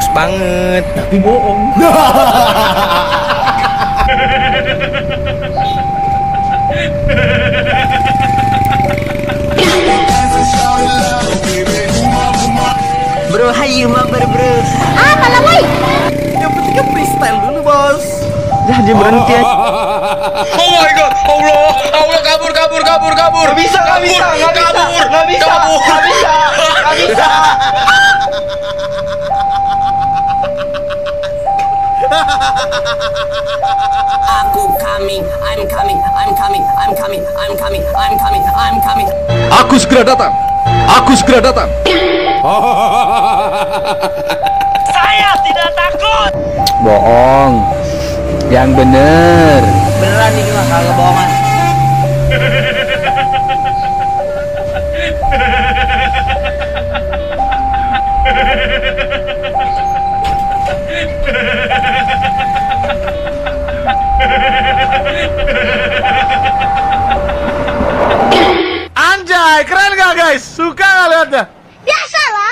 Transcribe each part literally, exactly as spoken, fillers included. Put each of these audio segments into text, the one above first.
banget, tapi bohong. Bro, hayu mabar bro. Ah, malah woi. Yang penting kan freestyle dulu bos. Jadi berhenti aja. Oh my god, Allah, Allah kabur, kabur, kabur, kabur. Gak bisa, gak bisa, gak bisa, kabur, gak bisa, kabur. gak bisa, gak bisa. Aku coming, I'm coming, I'm coming, I'm coming, I'm coming, I'm coming, I'm coming. Aku segera datang. Aku segera datang. Saya tidak takut. Bohong. Yang bener. Beneran nih mah kagak bohongan. Anjay, keren gak guys? Suka gak liatnya? Biasalah.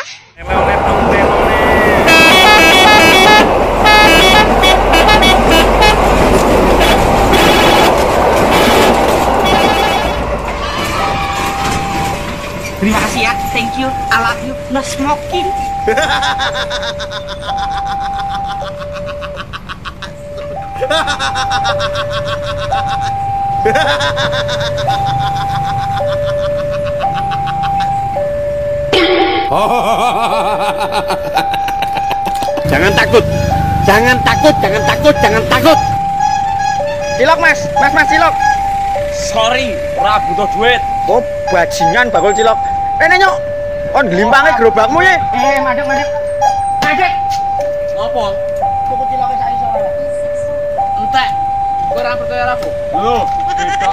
Terima kasih ya, thank you, I love you, no smoking. Jangan takut. Jangan takut, jangan takut, jangan takut. Cilok mas, mas mas cilok. Sorry, ora butuh duit. Oh bajingan bakul cilok. Eh nyok, on gelimpangnya gerobakmu ya. Eh madek madek, madek. Apa? Tuku ciloknya saya soalnya. Entek. Kowe ora percaya aku? Lho, beda.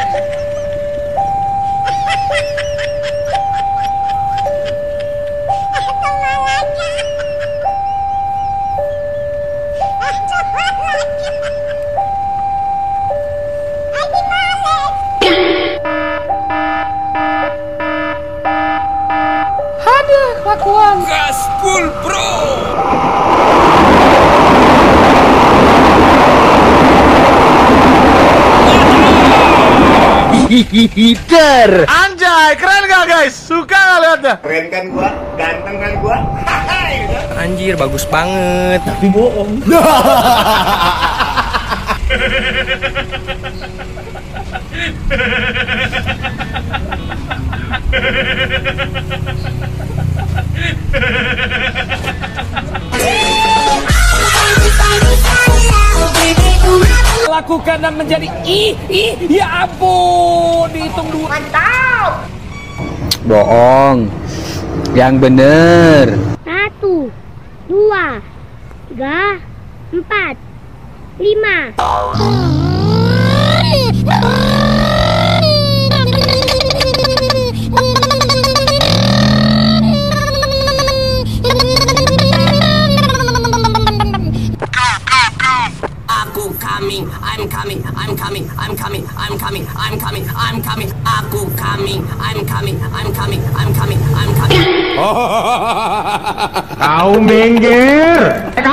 Gaspul bro. Hihihider. Anjay, keren gak guys? Suka gak liatnya? Keren kan gua, ganteng kan gua. Anjir, bagus banget, tapi bohong. Lakukan dan menjadi ih ih ya ampun, dihitung dulu. Mantap. Bohong. Yang bener. Satu, dua, tiga, empat, lima. Aku coming, I'm coming, I'm coming, I'm coming, I'm coming, I'm coming, I'm coming. Aku coming, I'm coming, I'm coming, I'm coming, I'm coming. Kau minggir.